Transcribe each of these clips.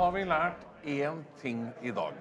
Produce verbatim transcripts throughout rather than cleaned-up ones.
har vi lært én ting i dag.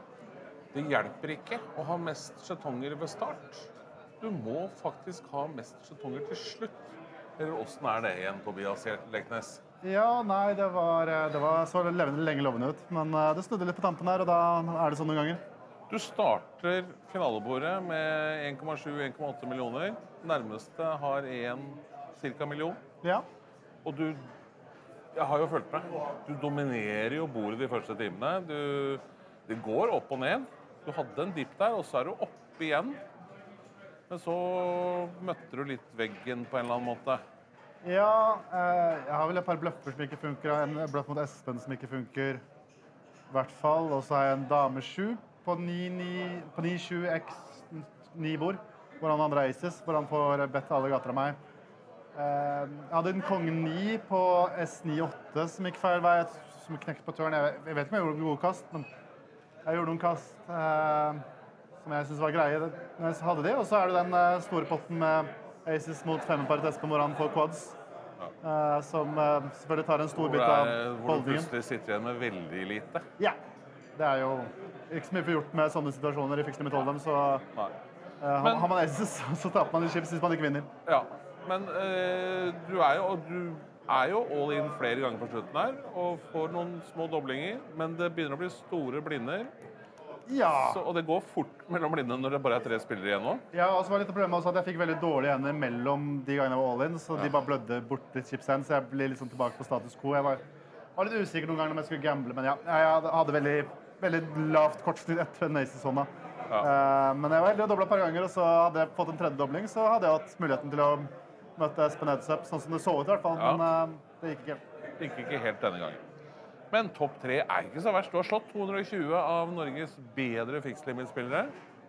Det hjelper ikke å ha mest skjetonger ved start. Du må faktisk ha mest skjetonger til slutt. Eller hvordan er det igjen, Tobias Leknes? Ja, nei, det var, det var så levende, lenge lovende ut. Men det snudde litt på tampen her, og da er det sånn noen ganger. Du starter finalebordet med en komma sju til en komma åtte millioner. Nærmeste har en cirka million. Ja. Og du, jeg har jo følt med, du dominerer jo bordet de første timene. Du, det går opp og ned. Du hadde en dipp der, og så er du oppe igjen. Men så møtte du litt veggen på en eller annen måte. Ja, eh, jeg har vel et par bløffer som ikke funker, en bløff mot Espen som ikke funker, i hvert fall. Og så har jeg en dame sju på ni sju x ni bord, hvor han andre aces, hvor han får bedt alle gater av meg. Eh, jeg hadde en kongen ni på S ni åtte som gikk feil vei, som knekket på tørn. Jeg, jeg vet ikke om jeg gjorde noen gode kast, men jeg gjorde noen kast eh, som jeg synes var greie når jeg hadde det. Og så er det den eh, store potten med aces mot femmer til Espen, hvor han får quads, ja. uh, som uh, selvfølgelig tar en stor bit av holdningen. Hvor du plutselig sitter igjen med veldig lite. Ja, det er jo ikke så mye for gjort med sånne situasjoner i Fixed Limit Hold'em, så uh, men, har man aces, så taper man i chips hvis man ikke vinner. Ja, men uh, du, er jo, du er jo all in flere ganger på slutten her, og får noen små doblinger, men det begynner å bli store blinder. Ja. Så, og det går fort mellom blindene når det bare er tre spillere igjen nå? Ja, og så var litt problemet også at jeg fikk veldig dårlige hender mellom de gangene jeg var all-in, så ja. De bare blødde bort litt chipsen, så jeg ble litt sånn tilbake på status quo. Jeg var, var litt usikker noen ganger når jeg skulle gamble, men ja, jeg hadde veldig, veldig lavt kortsnitt etter den ace-sona. Ja. Uh, men jeg var heldig å doble et par ganger, og så hadde jeg fått en tredje dobling, så hadde jeg hatt muligheten til å møte Espen Edsup, sånn som det så ut i hvert fall, ja. Men uh, det gikk ikke. Det gikk ikke helt denne gangen. Men topp tre er ikke så verst. Du har slått to hundre og tjue av Norges bedre fixed limit-spillere.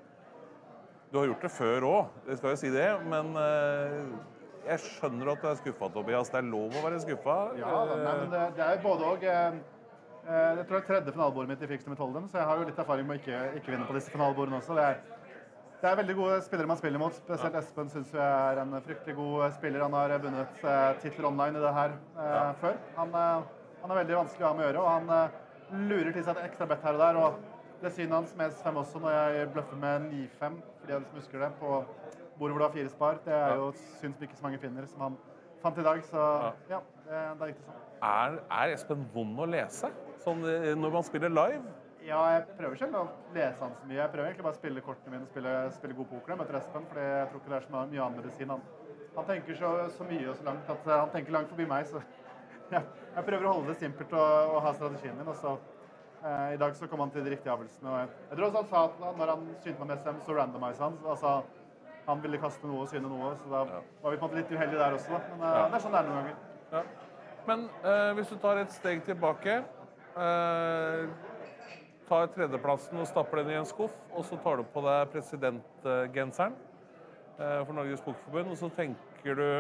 Du har gjort det før også, det skal jo si det, men uh, jeg skjønner at du er skuffet, Tobias. Det er lov å være skuffet. Ja, da, men det, det er både og. Uh, jeg tror det er tredje finalebordet mitt i fixed limit Hold'em, så jeg har jo litt erfaring med å ikke, ikke vinne på disse finalebordene også. Det er, det er veldig gode spillere man spiller mot. Spesielt ja. Espen synes jeg er en fryktelig god spiller. Han har vunnet uh, titler online i det her uh, ja. Før. Han... Uh, Han er veldig vanskelig å ha med å gjøre, og han uh, lurer til seg et ekstra bett her og der. Og det synet hans med S fem også, når jeg bløffer med ni fem, fordi jeg husker det, på bordet hvor det har fire spar. Det er jo synd som ikke så mange finner, som han fant i dag. Så ja, det, det er riktig sånn. Er, er Espen vond å lese sånn, når man spiller live? Ja, jeg prøver selv å lese han så mye. Jeg prøver egentlig bare å spille kortene mine og spille, spille god poker med Espen, fordi jeg tror ikke det er så mye annen medisin. Han, han tenker så, så mye og så langt at han tenker langt forbi meg, så... Ja, jeg prøver å holde det simpelt og, og ha strategien min, og så eh, i dag så kom han til de riktige avgjørelsene. Og jeg, jeg tror også han sa at når han synte meg med S M, så randomized han. Altså, han ville kaste noe og syne noe, så da ja. Var vi på en måte litt uheldige der også. Da. Men eh, ja. Det er sånn det er noen ganger. Ja. Men eh, hvis du tar et steg tilbake, eh, tar tredjeplassen og stapper den i en skuff, og så tar du på deg presidentgenseren eh, for Norges Pokerforbund, og så tenker du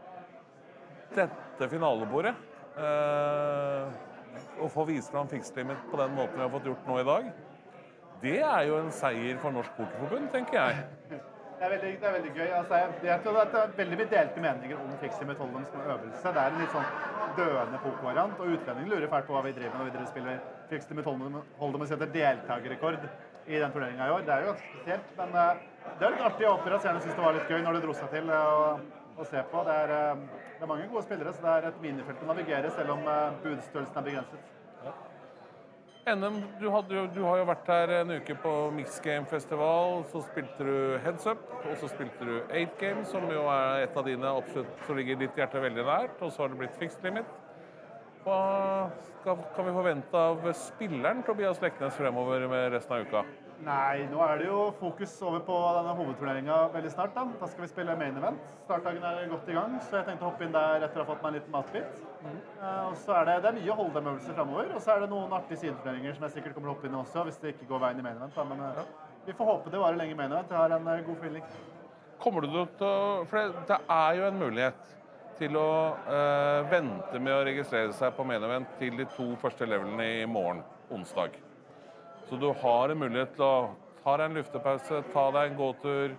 dette finalebordet, Uh, å få vise fram fixed limit på den måten vi har fått gjort nå i dag, det er jo en seier for Norsk Pokerforbund, tenker jeg. Det er veldig, det er veldig gøy. Altså, jeg, jeg tror det er veldig delte meninger om fixed limit Hold'em som øvelse. Det er en litt sånn døende pokervariant, og utlendingen lurer fælt på hva vi driver med når vi driver spiller fixed limit Hold'em og setter deltakerrekord i den turneringen i år. Det er jo ganske spesielt, men uh, det er litt artig å oppgjøre. Jeg synes det var litt gøy når det dro seg til og, å se på. Det er, det er mange gode spillere, så det er et minifelt å navigere, selv om budstørrelsen er begrenset. Ja. N M, du, hadde, du har jo vært her en uke på Mix Game Festival, så spilte du Heads Up, og så spilte du Eight Game, som jo er et av dine absolutt, som ligger ditt hjerte veldig nært, og så har det blitt Fixed Limit. Hva skal, kan vi forvente av spilleren Tobias Leknes fremover med resten av uka? Nei, nå er det jo fokus over på denne hovedturneringen veldig snart. Da, da skal vi spille main event. Startdagen er godt i gang, så jeg tenkte å hoppe inn der etter å ha fått meg en liten matbit. Mm. Uh, og så er det, det er mye Hold'em-øvelser fremover, og så er det noen artige sideturneringer som jeg sikkert kommer å hoppe inn i også, hvis det ikke går veien i main event. Da. Men uh, ja. Vi får håpe det varer lenge i main event. Jeg har en uh, god feeling. Kommer du til å... For det, det er jo en mulighet til å uh, vente med å registrere seg på main event til de to første levelene i morgen, onsdag. Så du har en mulighet til å ta deg en luftepause, ta deg en gåtur,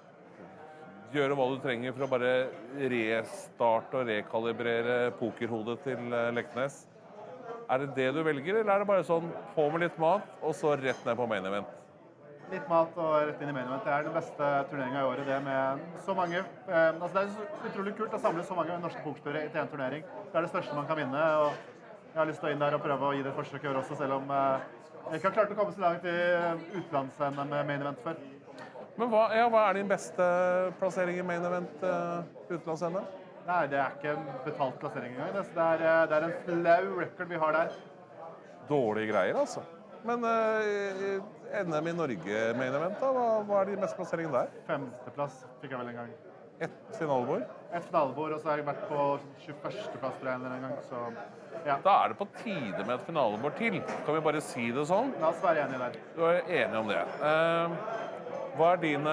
gjøre hva du trenger for å bare restarte og rekalibrere pokerhodet til Leknes. Er det det du velger, eller er det bare sånn på med litt mat, og så rett ned på main event? Litt mat og rett inn i main event. Det er den beste turneringen i året, det med så mange. Eh, altså det er så utrolig kult å samle så mange norske pokerspillere til en turnering. Det er det største man kan vinne, og jeg har lyst til å inn der og prøve å gi det et forsøk i år også, selv om eh, jeg ikke har klart å komme så langt i utlands-N M main event før. Men hva, ja, hva er din beste plassering i main event uh, utenlands-N M? Nei, det er ikke en betalt plassering engang. Det er, det er en flau record vi har der. Dårlige greier, altså. Men uh, N M i Norge main event, da? Hva, hva er din beste plassering der? Femteplass fikk jeg vel en gang. Et finalebord? Et finalebord, og så har jeg vært på tjueførsteplass for en gang, så ja. Da er det på tide med et finalebord til. Kan vi bare si det sånn? La oss være enige der. Du er enig om det. Uh, hva er dine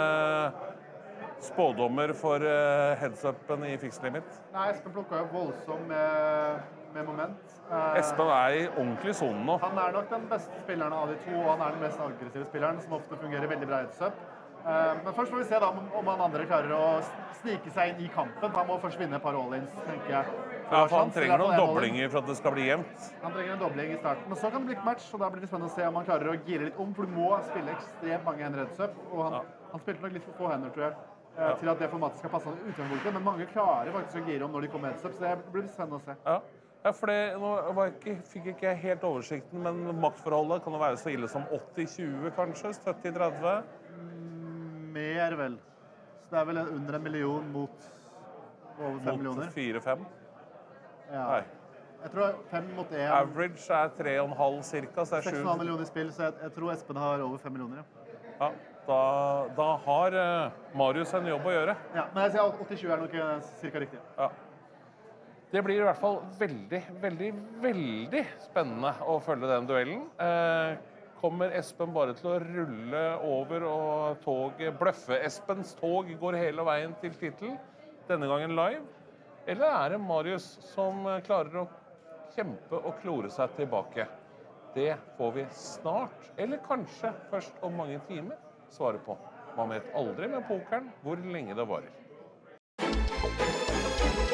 spådommer for uh, heads-upen i Fixed Limit? Nei, Espen plukket jo voldsom med, med moment. Uh, Espen er i ordentlig zone nå. Han er nok den beste spilleren av de to, og han er den mest aggressive spilleren, som ofte fungerer veldig bra i heads-up. Uh, men først får vi se da om, om han andre klarer å snike seg inn i kampen. Han må først vinne et par all-ins, tenker jeg. Ja, for han trenger noen doblinger for at det skal bli jevnt. Han trenger en dobling i starten, og så kan det bli et match, og da blir det spennende å se om han klarer å gire litt om, for du må spille ekstremt mange hender heads-up, og han, ja. han spilte nok litt for få hender, tror jeg, ja. til at det formatet skal passe han utgangspunktet, men mange klarer faktisk å gire om når de kommer heads-up, så det blir spennende å se. Ja, ja for det, nå var ikke, fikk ikke jeg helt oversikten, men maktforholdet kan det være så ille som åtti tjue kanskje, sytti tretti? Mm, mer vel. Så det er vel under en million mot over fem millioner. Mot fire fem? Ja. Nei. Jeg tror fem mot en. Average er tre komma fem cirka, så det er seks komma fem millioner i spill, så jeg, jeg tror Espen har over fem millioner, ja. Ja, da, da har uh, Marius en jobb å gjøre. Ja, men jeg sier åtti tjue er nok uh, cirka riktig. Ja. Det blir i hvert fall veldig, veldig, veldig spennende å følge den duellen. Uh, kommer Espen bare til å rulle over, og toget, bløffe Espens tog går hele veien til titel, denne gangen live? Eller er det Marius som klarer å kjempe og klore seg tilbake? Det får vi snart, eller kanskje først om mange timer, svare på. Man vet aldri med pokeren hvor lenge det varer.